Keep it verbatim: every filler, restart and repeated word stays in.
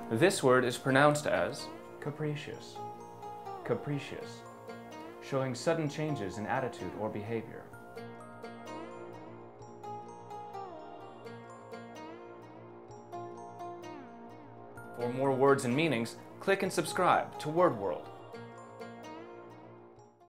This word is pronounced as capricious, capricious, showing sudden changes in attitude or behavior. For more words and meanings, click and subscribe to Word World.